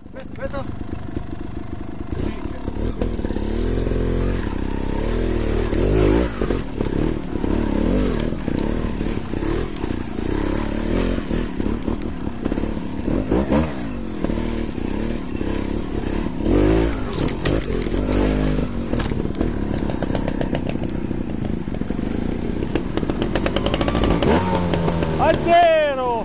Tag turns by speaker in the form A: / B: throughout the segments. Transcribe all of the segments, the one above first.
A: Aspetta.
B: A zero!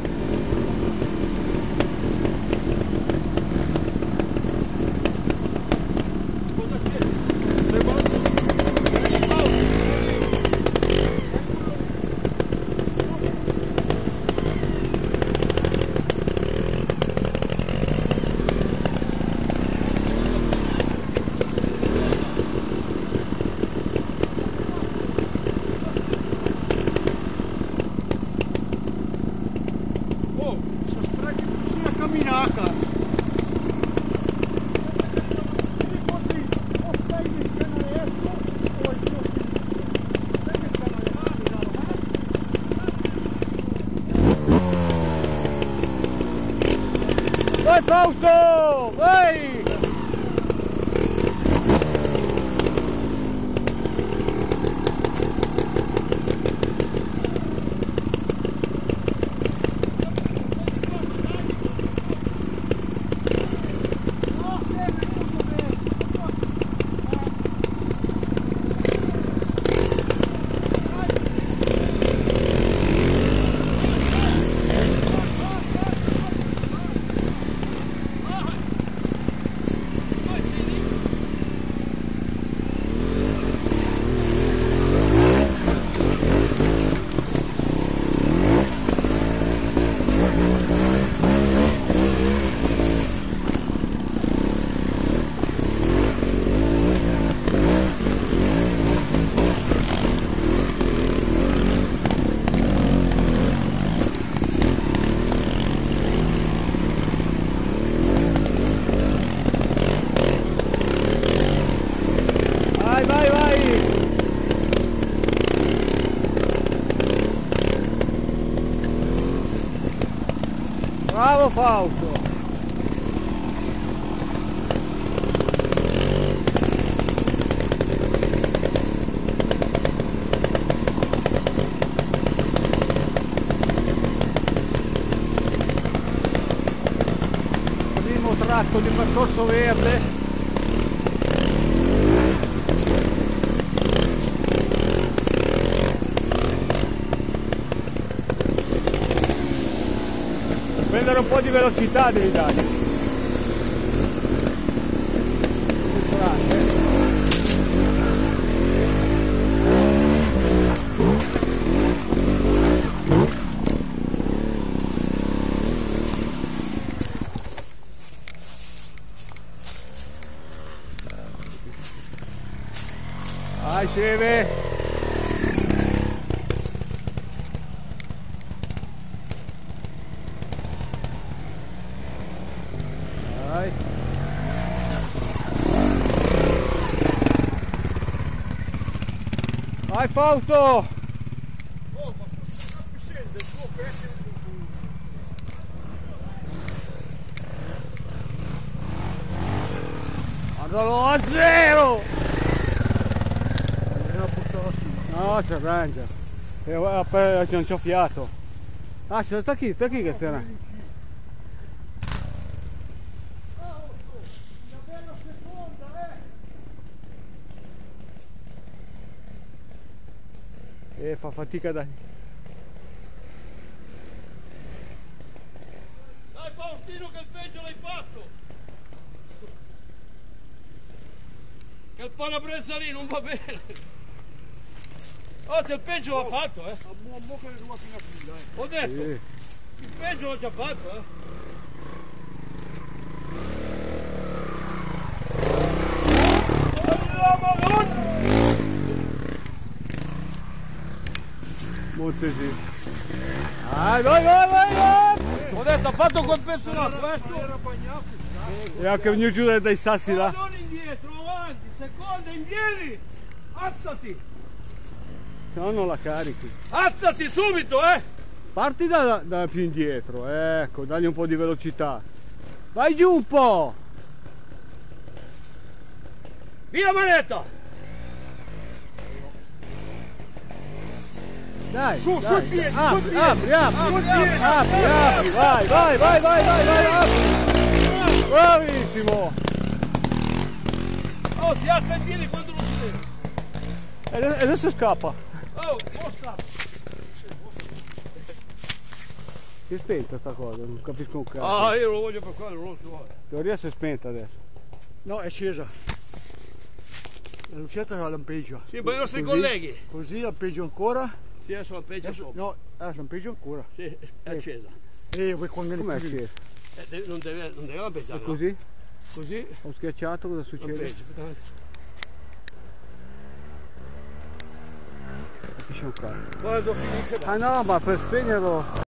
B: Vai Fausto! Vai! Bravo Fausto! Primo tratto di percorso verde. Prendere un po' di velocità devi dare. Vai Seve! Vai Fausto!
A: Oh, ma sta scende il suo pezzo.
B: Guardalo a zero!
A: No,
B: si arrangia. Non c'ho fiato. Ah, sta chi che sarà? Fa fatica da...
A: Dai Faustino che il peggio l'hai fatto! Che il parabrezza lì non va bene! Oh, il peggio l'ha fatto, eh! Ho detto! Sì. Il peggio l'ha già fatto, eh!
B: Montesi. Vai! Ho
A: detto, ha fatto quel pezzo là, questo!
B: Era bagnato. E anche venuto giù dai sassi là.
A: Non indietro, avanti, seconda, in piedi! Alzati!
B: Se no non la carichi.
A: Alzati subito, eh!
B: Parti da più indietro, ecco, dagli un po' di velocità. Vai giù un po'!
A: Via manetta!
B: Dai,
C: Su,
B: dai,
C: sul piede,
B: apri,
C: sul piede.
B: apri,
A: Apri,
B: apri, vai, apri! Bravissimo!
A: Oh, si alza in piedi quando lo si deve.
B: E adesso scappa.
A: Oh, posta!
B: Si è spenta sta cosa, non capisco un cazzo.
A: Ah, io lo voglio per quello, non lo so.
B: In teoria si è spenta adesso.
C: No, è accesa. La lucetta lampeggia.
A: Sì, ma i nostri
B: Così?
A: colleghi.
C: Così lampeggio ancora.
A: Sì, adesso la peggio
C: Adesso,
A: sopra.
C: no, lampeggio ancora.
A: Sì, è accesa.
C: E quando
B: Com'è
C: viene più.
B: acceso?
A: Non deve lampeggiare. no?
B: Così?
A: Così
B: Ho schiacciato, cosa succede?
A: lampeggia.
B: Capisci un cazzo.
A: Quando finisce
B: Ah no, ma per spegnerlo